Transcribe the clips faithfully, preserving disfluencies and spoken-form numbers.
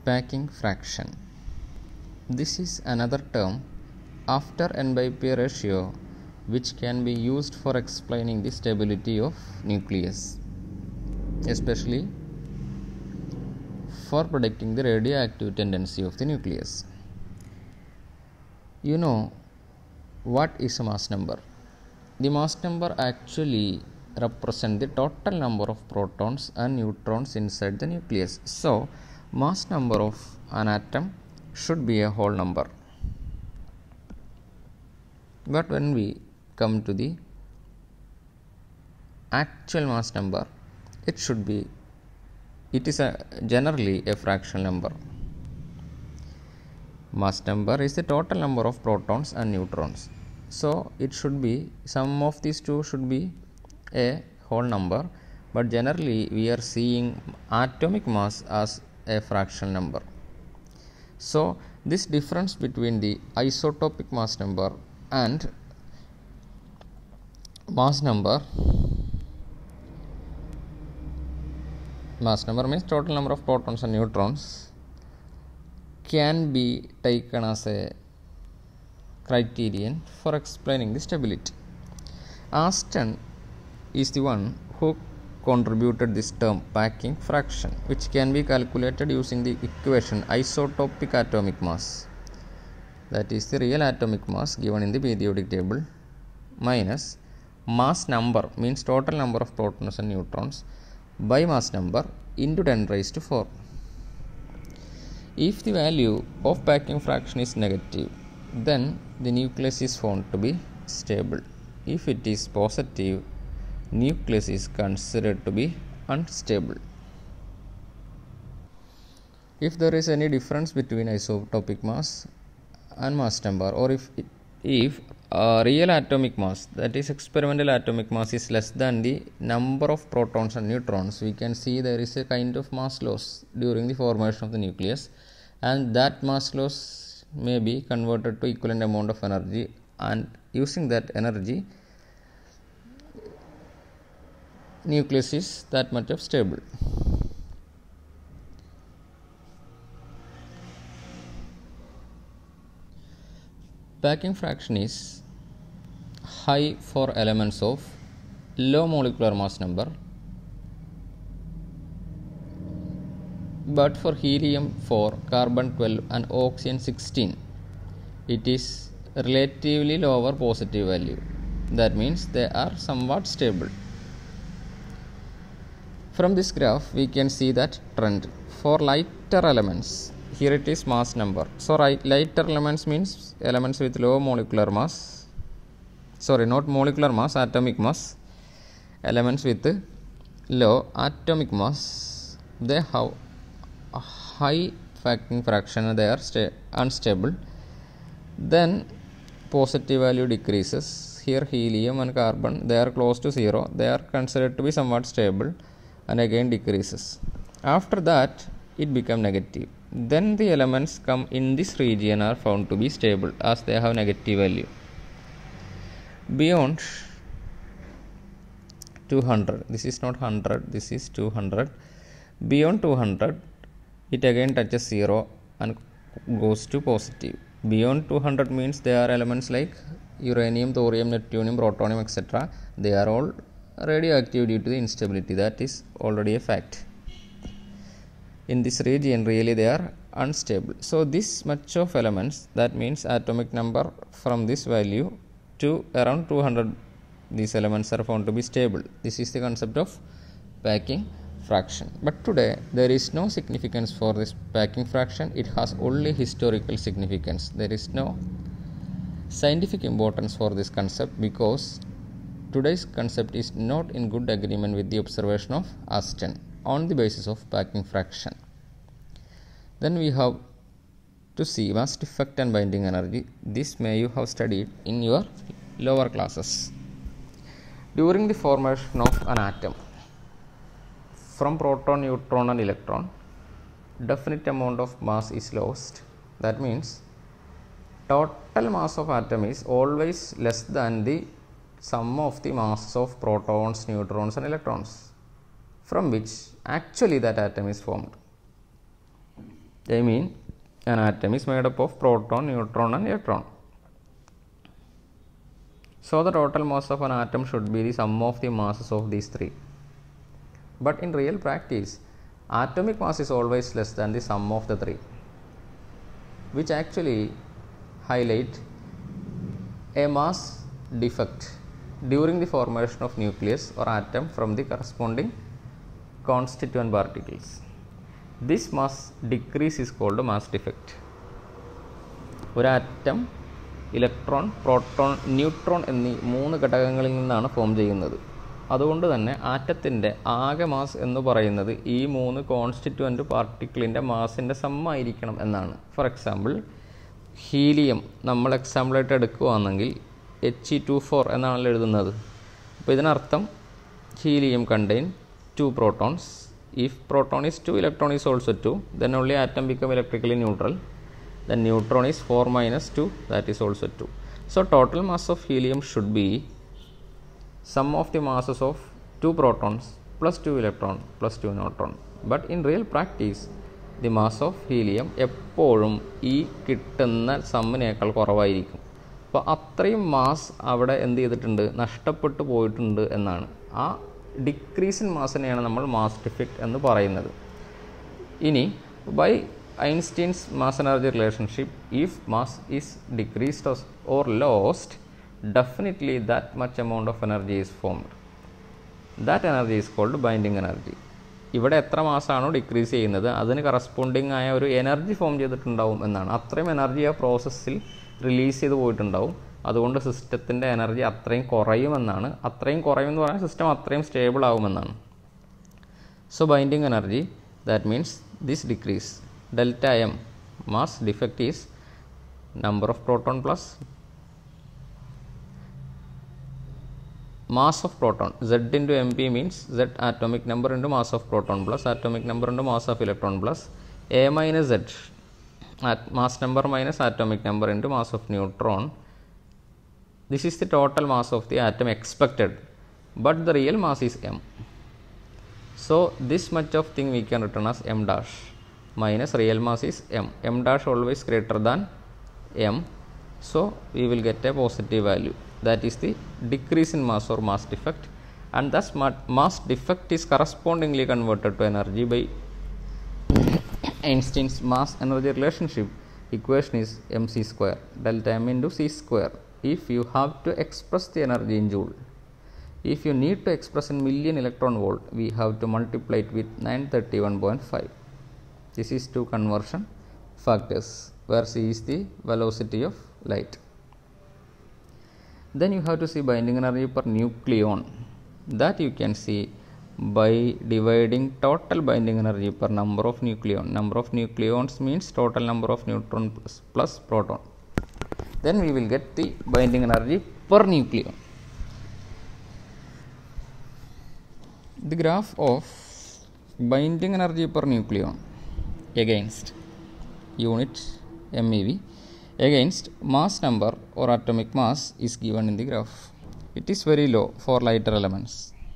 Packing fraction. This is another term after n by p ratio which can be used for explaining the stability of nucleus, especially for predicting the radioactive tendency of the nucleus. You know what is a mass number? The mass number actually represents the total number of protons and neutrons inside the nucleus. So, mass number of an atom should be a whole number. But when we come to the actual mass number, it should be, it is a generally a fractional number. Mass number is the total number of protons and neutrons. So, it should be, sum of these two should be a whole number, but generally we are seeing atomic mass as a fractional number. So, this difference between the isotopic mass number and mass number, mass number means total number of protons and neutrons, can be taken as a criterion for explaining the stability. Aston is the one who contributed this term packing fraction, which can be calculated using the equation isotopic atomic mass, that is the real atomic mass given in the periodic table, minus mass number means total number of protons and neutrons by mass number into ten raised to four. If the value of packing fraction is negative, then the nucleus is found to be stable. If it is positive, nucleus is considered to be unstable. If there is any difference between isotopic mass and mass number, or if it, if uh, real atomic mass, that is experimental atomic mass, is less than the number of protons and neutrons, we can see there is a kind of mass loss during the formation of the nucleus, and that mass loss may be converted to equivalent amount of energy, and using that energy, nucleus is that much of stable. Packing fraction is high for elements of low molecular mass number, but for helium four, carbon twelve and oxygen sixteen, it is relatively lower positive value. That means they are somewhat stable. From this graph, we can see that trend. For lighter elements, here it is mass number. So, right, lighter elements means elements with low molecular mass, sorry, not molecular mass, atomic mass. Elements with low atomic mass, they have a high packing fraction, they are sta- unstable. Then, positive value decreases. Here, helium and carbon, they are close to zero, they are considered to be somewhat stable, and again decreases. After that, it becomes negative. Then the elements come in this region are found to be stable as they have negative value. Beyond two hundred, this is not one hundred, this is two hundred. Beyond two hundred, it again touches zero and goes to positive. Beyond two hundred means they are elements like uranium, thorium, neptunium, protonium, et cetera. They are all radioactive due to the instability. That is already a fact. In this region, really they are unstable. So, this much of elements, that means atomic number from this value to around two hundred, these elements are found to be stable. This is the concept of packing fraction. But today, there is no significance for this packing fraction. It has only historical significance. There is no scientific importance for this concept, because today's concept is not in good agreement with the observation of Aston on the basis of packing fraction. Then we have to see mass defect and binding energy. This may you have studied in your lower classes. During the formation of an atom, from proton, neutron and electron, definite amount of mass is lost. That means total mass of atom is always less than the sum of the mass of protons, neutrons and electrons, from which actually that atom is formed. I mean, an atom is made up of proton, neutron and electron. So the total mass of an atom should be the sum of the masses of these three. But in real practice, atomic mass is always less than the sum of the three, which actually highlight a mass defect during the formation of nucleus or atom from the corresponding constituent particles. This mass decrease is called a mass defect. ഒരു atom electron, proton, neutron എന്നീ മൂന്ന് ഘടകങ്ങളിൽ നിന്നാണ് form ചെയ്യുന്നത്. അതുകൊണ്ട് തന്നെ ആറ്റത്തിൻ്റെ ആകെ mass എന്ന് പറയുന്നത് ഈ മൂന്ന് കോൺസ്റ്റിറ്റ്യുവൻ്റ് പാർട്ടിക്കിളിൻ്റെ മാസിൻ്റെ സമ്മായിരിക്കണം എന്നാണ്. ഫോർ എക്സാമ്പിൾ, ഹീലിയം നമ്മൾ എക്സാമ്പിളായിട്ട് എടുക്കുകയാണെങ്കിൽ എച്ച് ഇ ടു ഫോർ എന്നാണല്ലോ എഴുതുന്നത്. അപ്പോൾ ഇതിനർത്ഥം helium contain two protons. If proton is two, electron is also two, then only atom become electrically neutral. Then neutron is four minus two, that is also two. So total mass of helium should be sum of the masses of two protons plus two electron plus two neutron. But in real practice, the mass of helium എപ്പോഴും ഈ കിട്ടുന്ന സമ്മിനേക്കാൾ കുറവായിരിക്കും. അപ്പോൾ അത്രയും mass അവിടെ എന്ത് ചെയ്തിട്ടുണ്ട്, നഷ്ടപ്പെട്ടു പോയിട്ടുണ്ട് എന്നാണ്. ആ ഡിക്രീസ് ഇൻ മാസിനെയാണ് നമ്മൾ മാസ് ഡിഫെക്റ്റ് എന്ന് പറയുന്നത്. ഇനി by Einstein's mass energy relationship, if mass is decreased or lost, definitely that much amount of energy is formed. That energy is called binding energy. ഇവിടെ എത്ര മാസമാണോ ഡിക്രീസ് ചെയ്യുന്നത് അതിന് കറസ്പോണ്ടിങ് ആയ ഒരു എനർജി ഫോം ചെയ്തിട്ടുണ്ടാവും എന്നാണ്. അത്രയും എനർജി ആ പ്രോസസ്സിൽ റിലീസ് ചെയ്ത് പോയിട്ടുണ്ടാവും. അതുകൊണ്ട് സിസ്റ്റത്തിൻ്റെ എനർജി അത്രയും കുറയുമെന്നാണ്. അത്രയും കുറയുമെന്ന് പറഞ്ഞാൽ സിസ്റ്റം അത്രയും സ്റ്റേബിൾ ആവുമെന്നാണ്. So binding energy, that means this decrease delta M mass defect is number of proton plus mass of proton. Z into mp means Z atomic number into mass of proton plus atomic number into mass of electron plus A minus Z at mass number minus atomic number into mass of neutron. This is the total mass of the atom expected, but the real mass is m. So this much of thing we can written as m dash minus real mass is m. M dash always greater than m, so we will get a positive value. That is the decrease in mass or mass defect, and thus mass defect is correspondingly converted to energy by Einstein's mass energy relationship. Equation is mc square delta m into c square. If you have to express the energy in joule, if you need to express in million electron volt, we have to multiply it with nine hundred thirty-one point five. This is two conversion factors where c is the velocity of light. Then you have to see binding energy per nucleon. That you can see by dividing total binding energy per number of nucleon. Number of nucleons means total number of neutron plus, plus proton. Then we will get the binding energy per nucleon. The graph of binding energy per nucleon against unit MeV against mass number or atomic mass is given in the graph. It is very low for lighter elements,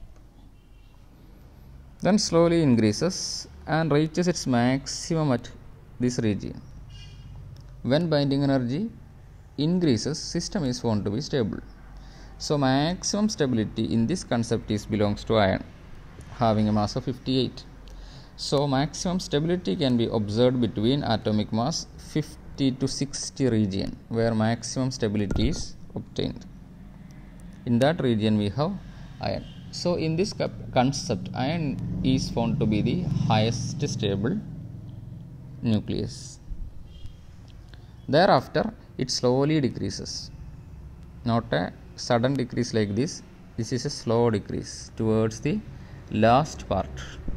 then slowly increases and reaches its maximum at this region. When binding energy increases, system is found to be stable. So maximum stability in this concept is belongs to iron, having a mass of fifty-eight. So maximum stability can be observed between atomic mass fifty to sixty region, where maximum stability is obtained. In that region we have iron. So in this concept, iron is found to be the highest stable nucleus. Thereafter it slowly decreases, not a sudden decrease like this. This is a slow decrease towards the last part.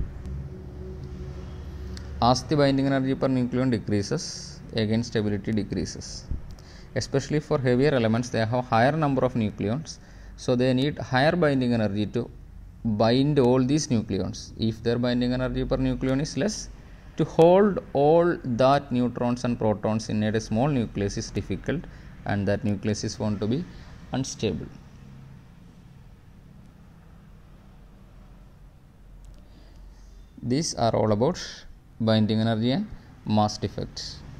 As the binding energy per nucleon decreases, again stability decreases. Especially for heavier elements, they have higher number of nucleons, so they need higher binding energy to bind all these nucleons. If their binding energy per nucleon is less, to hold all that neutrons and protons in a small nucleus is difficult, and that nucleus is found to be unstable. These are all about binding energy and mass defects.